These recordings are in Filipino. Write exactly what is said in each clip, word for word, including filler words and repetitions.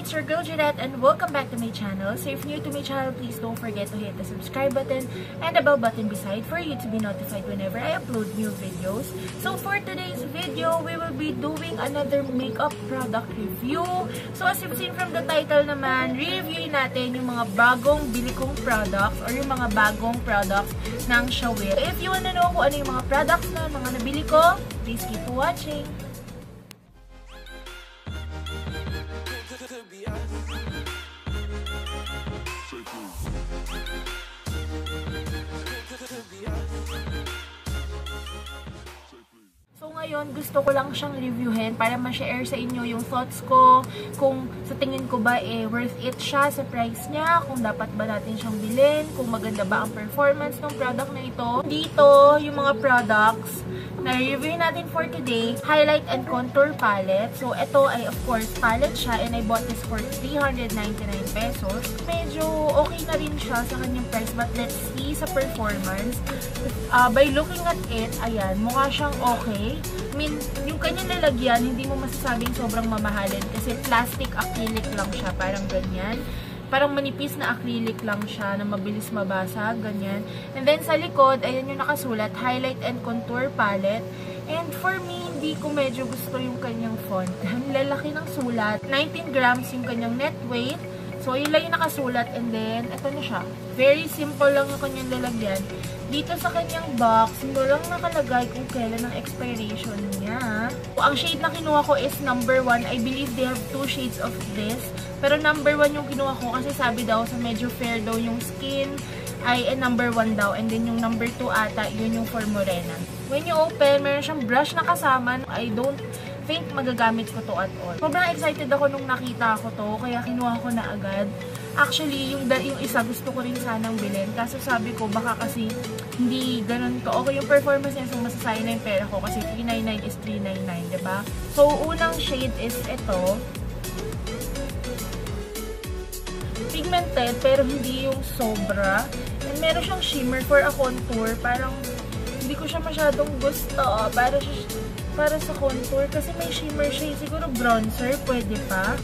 it's your girl Jeanette and welcome back to my channel. So if you're new to my channel, please don't forget to hit the subscribe button and the bell button beside for you to be notified whenever I upload new videos. So for today's video, we will be doing another makeup product review. So as you've seen from the title naman, reviewin natin yung mga bagong bili kong products or yung mga bagong products ng Shawill. If you wanna know kung ano yung mga products na mga nabili ko, please keep watching. So ngayon, gusto ko lang siyang reviewin para ma-share sa inyo yung thoughts ko, kung sa tingin ko ba eh worth it siya sa price niya, kung dapat ba natin siyang bilhin, kung maganda ba ang performance ng product na ito. Dito, yung mga products na review natin for today, highlight and contour palette. So ito ay of course palette siya and I bought this for three hundred ninety-nine pesos. Medyo okay na rin siya sa kanyang price, but let's see sa performance. Uh, by looking at it, ayan, mukha siyang okay. I mean, yung kanyang lalagyan, hindi mo masasabing sobrang mamahalin kasi plastic acrylic lang siya, parang ganyan. Parang manipis na acrylic lang siya na mabilis mabasag, ganyan. And then sa likod, ayan yung nakasulat, highlight and contour palette. And for me, hindi ko medyo gusto yung kanyang font. Ang lalaki ng sulat. nineteen grams yung kanyang net weight. So, yun lang yung nakasulat. And then, ito na siya. Very simple lang yung kanyang lalagyan. Dito sa kanyang box, hindi lang nakalagay kung kailan ang expiration niya. Ang shade na kinuha ko is number one. I believe they have two shades of this. Pero number one yung kinuha ko kasi sabi daw sa medyo fair daw yung skin ay eh, number one daw. And then yung number two ata, yun yung for morena. When you open, meron siyang brush na kasama. I don't think magagamit ko to at all. Sobrang excited ako nung nakita ko to, kaya kinuha ko na agad. Actually, yung, yung isa gusto ko rin sanang bilhin. Kaso sabi ko, baka kasi hindi ganun ka. Okay yung performance niya, so masasayang na yung pera ko kasi three ninety-nine is three ninety-nine, diba? So, unang shade is ito. Pigmented, pero hindi yung sobra. And meron siyang shimmer for a contour. Parang hindi ko siya masyadong gusto. Para, siya, para sa contour. Kasi may shimmer shade. Siguro bronzer, pwede pa.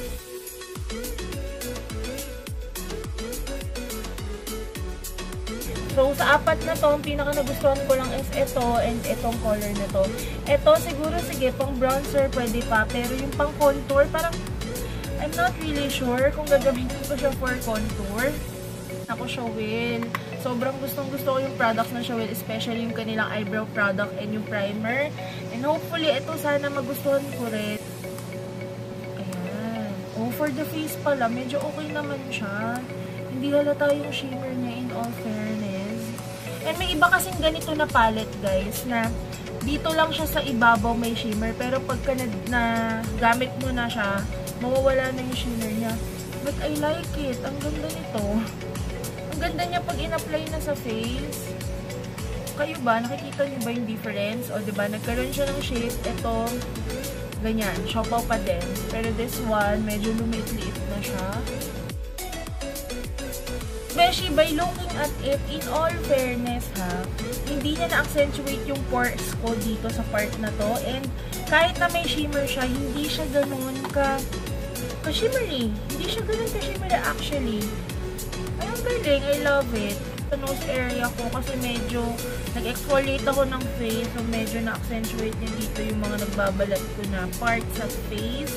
So, sa apat na to, ang pinaka nagustuhan ko lang is ito and itong color na to. Ito, siguro, sige, pang bronzer, pwede pa. Pero yung pang contour, parang, I'm not really sure kung gagamitin ko siya for contour. Ako, Shawill. Sobrang gustong-gusto ko yung products ng Shawill, especially yung kanilang eyebrow product and yung primer. And hopefully, ito sana magustuhan ko rin. Ayan. Oh, for the face pala, medyo okay naman siya. Hindi halata yung shimmer niya in all fairness. And may iba kasing ganito na palette, guys, na dito lang siya sa ibabaw may shimmer. Pero pagka na, na gamit mo na siya, mawawala na yung shimmer niya. But I like it. Ang ganda nito. Ang ganda niya pag in-apply na sa face. Kayo ba? Nakikita niyo ba yung difference? O diba, nagkaroon siya ng shape. Ito, ganyan. Siopaw pa din. Pero this one, medyo lumiit-liit na siya. Beshi, by looking at it, in all fairness ha, hindi niya na-accentuate yung pores ko dito sa part na to. And kahit na may shimmer siya, hindi siya ganun ka ka-shimmery. Hindi siya ganun ka-shimmery actually. Ay, ang galing. I love it. Sa nose area ko kasi medyo nag-exfoliate ako ng face. So medyo na-accentuate niya dito yung mga nagbabalat ko na part sa face.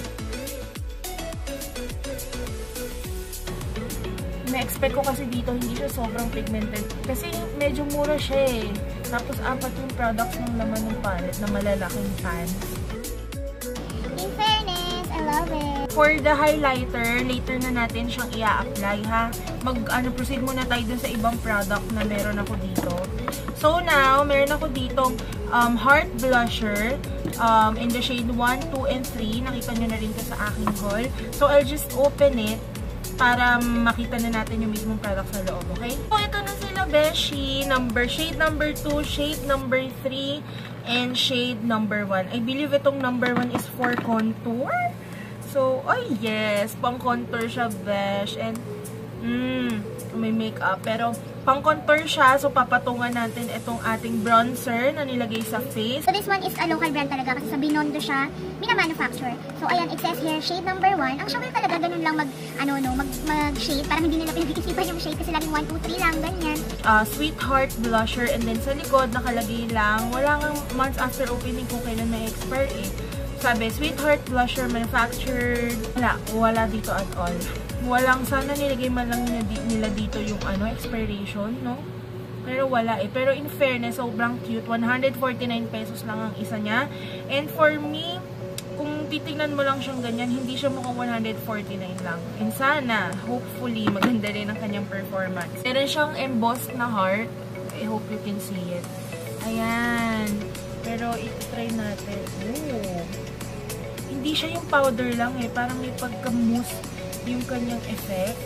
Na-expect ko kasi dito hindi siya sobrang pigmented. Kasi medyo mura siya eh. Tapos apat yung products ng laman ng palette na malalaking pan. In fairness, I love it. For the highlighter, later na natin siyang i-apply ha. Mag, ano, proceed muna tayo dun sa ibang product na meron ako dito. So now, meron ako ditong um, heart blusher um, in the shade one, two, and three. Nakita nyo na rin ito sa aking haul. So I'll just open it para makita na natin yung mismong product sa loob, okay? So, ito na sila, beshi. Number, shade number two, shade number three, and shade number one. I believe itong number one is for contour. So, oh yes, pang contour siya, besh. And, mmm, may makeup. Pero, pang-contour siya. So, papatungan natin itong ating bronzer na nilagay sa face. So, this one is a local brand talaga kasi sa Binondo siya mina-manufacture. So, ayan, it says here, shade number one. Ang Shawill talaga, ganun lang mag, ano, no, mag, mag-shade. Parang hindi nila pinag-iisipan yung shade kasi laging one, two, three lang, ganyan. Uh, Sweetheart blusher, and then sa likod, nakalagay lang. Wala nga months after opening kung kailan may expire eh. Sabi, Sweetheart blusher manufactured. Wala, wala dito at all. Walang, sana nilagay man lang nila dito yung ano, expiration, no? Pero wala eh. Pero in fairness, sobrang cute. one hundred forty-nine pesos lang ang isa niya. And for me, kung titignan mo lang siyang ganyan, hindi siya mukhang one hundred forty-nine lang. And sana, hopefully, maganda rin ang kanyang performance. Meron siyang embossed na heart. I hope you can see it. Ayan. Pero i-try natin. Ooh. Hindi siya yung powder lang eh. Parang may pagka-mousse yung kanyang effect.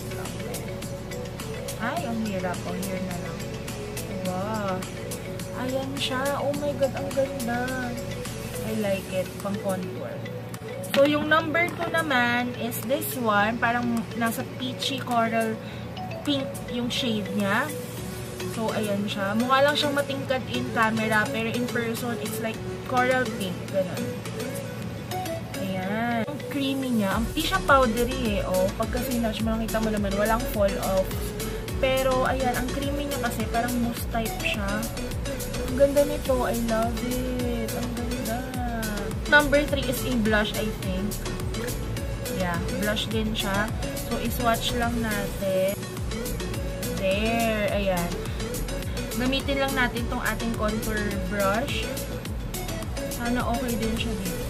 Ay, ang hirap. Ang hirap na lang. Wow. Ayan siya. Oh my God, ang ganda. I like it. Pang contour. So, yung number two naman is this one. Parang nasa peachy coral pink yung shade niya. So, ayan siya. Mukha lang siyang matingkad in camera, pero in person, it's like coral pink. Ganun. Ayan. Ang creamy niya. Ang di siya powdery eh. O, pagka sinatch, makikita mo naman, walang fall off. Pero, ayan, ang creamy niya kasi, parang mousse type siya. Ang ganda nito. I love it. Ang ganda. Number three is a blush, I think. Yeah, blush din siya. So, iswatch lang natin. There. Ayan. Gamitin lang natin tong ating contour brush. Sana okay din siya dito.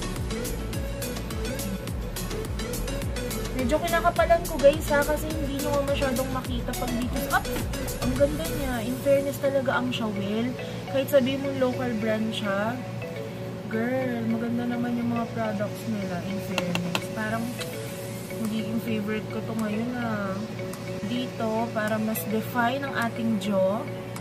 Medyo kinakapalan ko guys ha, kasi hindi nyo masyadong makita pag dito. Up! Ang ganda niya. In fairness talaga ang Shawill. Kahit sabihin mo local brand siya. Girl, maganda naman yung mga products nila. In fairness. Parang magiging favorite ko to ngayon ha. Dito, para mas define ang ating jaw.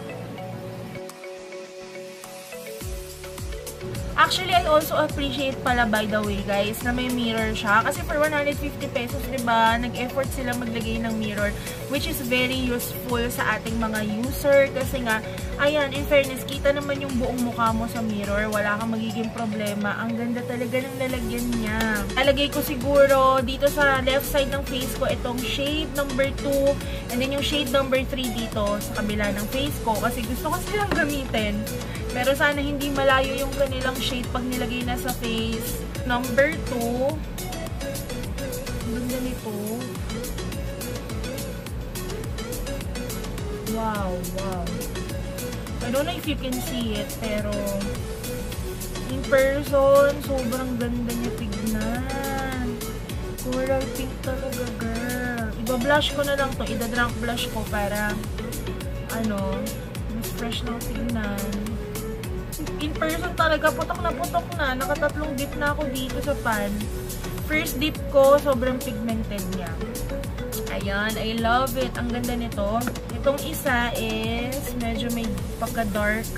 Actually, I also appreciate pala, by the way, guys, na may mirror siya. Kasi for one hundred fifty pesos, diba, nag-effort sila maglagay ng mirror, which is very useful sa ating mga user. Kasi nga, ayan, in fairness, kita naman yung buong mukha mo sa mirror. Wala kang magiging problema. Ang ganda talaga ng lalagyan niya. Lalagay ko siguro dito sa left side ng face ko itong shade number two, and then yung shade number three dito sa kabila ng face ko. Kasi gusto ko silang gamitin. Pero sana hindi malayo yung kanilang shade pag nilagay na sa face. Number two. Ganda nito. Wow, wow. I don't know if you can see it, pero in person, sobrang ganda niya tignan. Coral pink talaga, girl. Iba-blush ko na lang to. Ida-drunk blush ko para, ano, mas fresh lang tignan. In person talaga, putok na putok na. Nakatatlong dip na ako dito sa pan. First dip ko, sobrang pigmented niya. Ayan, I love it. Ang ganda nito. Itong isa is medyo may pagka-dark.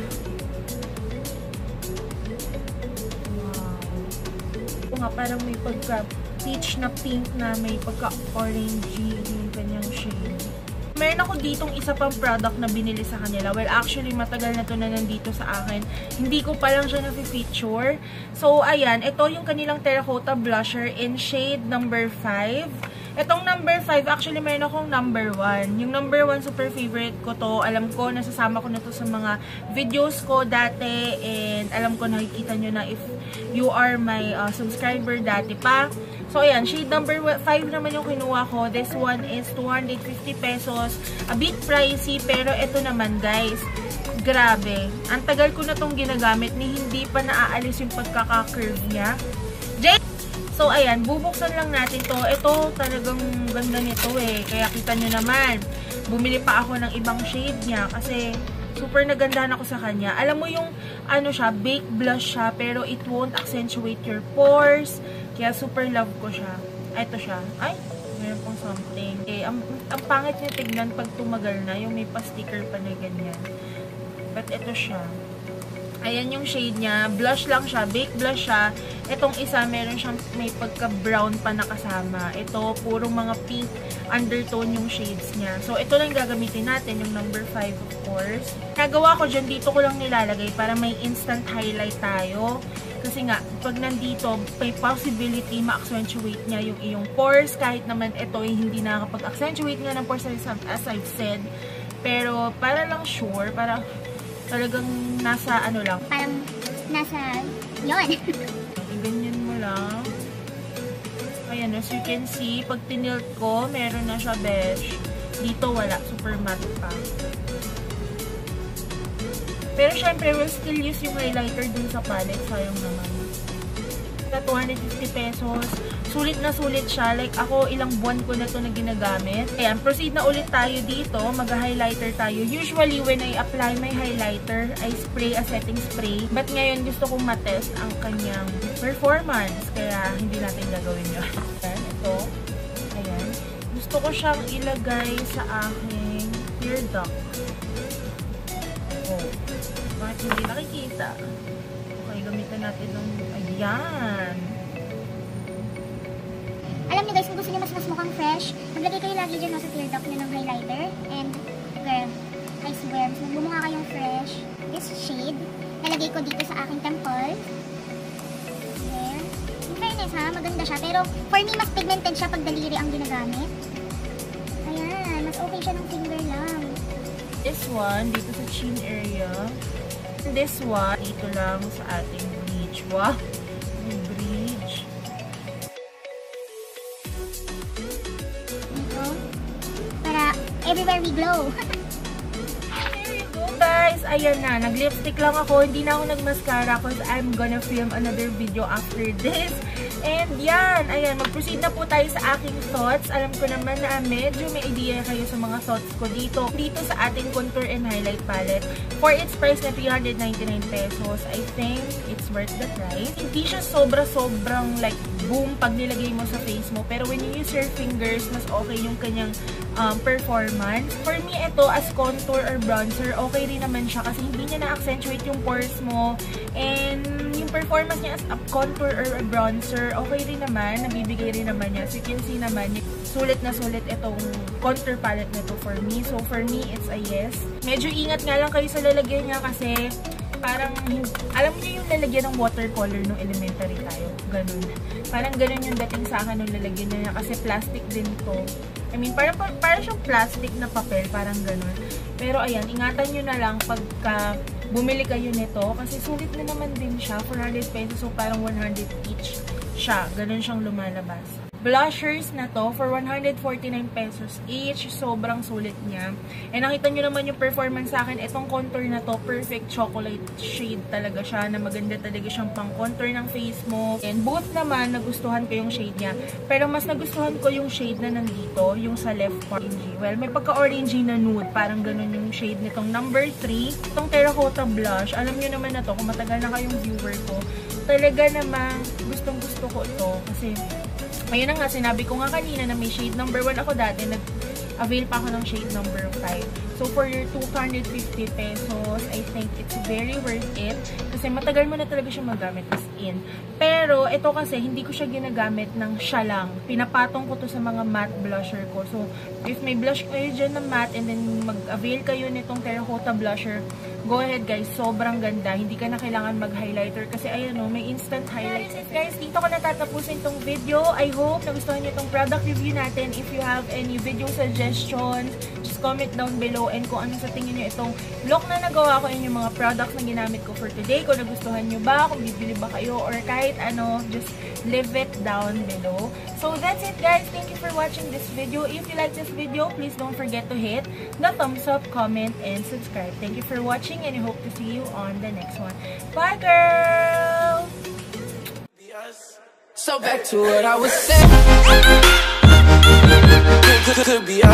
Wow. Ito nga, parang may pagka-peach na pink na may pagka-orangey yung kanyang shade. Meron ako ditong isa pang product na binili sa kanila. Well, actually, matagal na to na nandito sa akin. Hindi ko pa lang siya na-feature. So, ayan. Ito yung kanilang terracotta blusher in shade number five. Itong number five, actually, meron akong number one. Yung number one, super favorite ko to. Alam ko, nasasama ko na to sa mga videos ko dati. And alam ko, nakikita nyo na if you are my uh, subscriber dati pa. So, ayan, shade number five naman yung kinuha ko. This one is two hundred fifty pesos. A bit pricey, pero ito naman, guys, grabe. Ang tagal ko na tong ginagamit ni hindi pa naaalis yung pagkaka-curve niya. Jay! So, ayan, bubuksan lang natin to. Ito, talagang ganda nito eh. Kaya kita nyo naman, bumili pa ako ng ibang shade niya kasi super nagandahan ako sa kanya. Alam mo yung, ano siya, baked blush siya, pero it won't accentuate your pores. Kaya super love ko siya. Ito siya. Ay, meron pong something. Eh, ang, ang pangit niya tignan pag tumagal na, yung may pa-sticker pa na ganyan. But ito siya. Ayan yung shade niya. Blush lang siya. Baked blush siya. Itong isa, meron siyang may pagka-brown pa nakasama. Ito, puro mga pink undertone yung shades niya. So, ito lang gagamitin natin, yung number five, of course. Nagawa ko dyan, dito ko lang nilalagay para may instant highlight tayo. Kasi nga, pag nandito, may possibility ma-accentuate niya yung iyong pores. Kahit naman ito ay hindi nakakapag-accentuate nga ng pores as I've said. Pero, para lang sure, para talagang nasa ano lang. Parang nasa yon. Ganyan mo lang. Ayan, as you can see, pag tinilt ko, meron na siya beige. Dito wala, super matte pa. Pero syempre, we'll still use yung highlighter dun sa palette. Sayang naman. two hundred fifty pesos. Sulit na sulit siya. Like ako, ilang buwan ko na to na ginagamit. Ayan, proceed na ulit tayo dito. Mag-highlighter tayo. Usually, when I apply my highlighter, I spray a setting spray. But ngayon, gusto kong matest ang kanyang performance. Kaya, hindi natin gagawin yun. Ayan, ito. Ayan. Gusto ko siyang ilagay sa aking tear duct. Oh. Bakit hindi nakikita? Okay, gamitan natin ng ayan. Alam niyo guys, kung gusto niyo mas mas mukhang fresh, maglagay kayo lagi dyan no, sa tear duct niyo ng highlighter. And, girl, I swear, mas magbumukha kayong fresh. This shade, nalagay ko dito sa aking temple. There. In fairness ha, maganda siya. Pero, for me, mas pigmented siya pag daliri ang ginagamit. Ayan, mas okay siya ng finger lang. This one, dito sa chin area. This one, dito lang sa ating bridge. Wow! May bridge. Dito. Para everywhere we glow. There you go, guys. Ayan na. Nag-lipstick lang ako. Hindi na ako nag-mascara because I'm gonna film another video after this. And yan, ayan, mag-proceed na po tayo sa aking thoughts. Alam ko naman na medyo may idea kayo sa mga thoughts ko dito. Dito sa ating contour and highlight palette. For its price na three hundred ninety-nine pesos, I think it's worth the price. Hindi siya sobra-sobrang like boom pag nilagay mo sa face mo. Pero when you use your fingers, mas okay yung kanyang um, performance. For me, ito as contour or bronzer, okay rin naman siya kasi hindi niya na-accentuate yung pores mo. And yung performance niya as a contour or a bronzer, okay rin naman, nabibigay rin naman niya. So you can see naman, sulit na sulit itong contour palette na to for me. So for me, it's a yes. Medyo ingat nga lang kayo sa lalagyan niya kasi parang, alam niyo yung lalagyan ng watercolor nung elementary tayo. Ganun. Parang ganun yung dating sa akin nung lalagyan niya kasi plastic din to. I mean, parang, parang siyang plastic na papel, parang ganun. Pero ayan, ingatan nyo na lang pagka bumili kayo nito kasi sulit na naman din siya. four hundred pesos, so parang one hundred each siya. Ganun siyang lumalabas. Blushers na to for one hundred forty-nine pesos each. Sobrang sulit niya. And nakita nyo naman yung performance sa akin. Itong contour na to, perfect chocolate shade talaga siya na maganda talaga siyang pang contour ng face mo. And both naman, nagustuhan ko yung shade niya. Pero mas nagustuhan ko yung shade na nandito, yung sa left part. Well, may pagka-orangey na nude. Parang ganun yung shade nitong number three. Itong terracotta blush. Alam nyo naman na to, kung matagal na kayong viewer ko, talaga namang gustong gusto ko ito. Kasi ayun na nga, sinabi ko nga kanina na may shade number one ako dati, nag-avail pa ako ng shade number five. So, for your two hundred fifty pesos, I think it's very worth it. Kasi matagal mo na talaga siya magamit as in. Pero, ito kasi, hindi ko siya ginagamit ng siya lang. Pinapatong ko to sa mga matte blusher ko. So, if may blush kayo dyan na matte and then mag-avail kayo nitong terracotta blusher, go ahead guys, sobrang ganda. Hindi ka na kailangan mag-highlighter kasi ayan o, may instant highlights. Guys, dito ko natatapusin itong video. I hope nagustuhan nyo itong product review natin. If you have any video suggestions, just comment down below and kung ano sa tingin nyo itong look na nagawa ko and yung mga products na ginamit ko for today. Kung nagustuhan nyo ba, kung bibili ba kayo, or kahit ano, just leave it down below. So that's it guys. Thank you for watching this video. If you like this video, please don't forget to hit the thumbs up, comment, and subscribe. Thank you for watching and I hope to see you on the next one. Bye girl! So back to what I was saying. Could be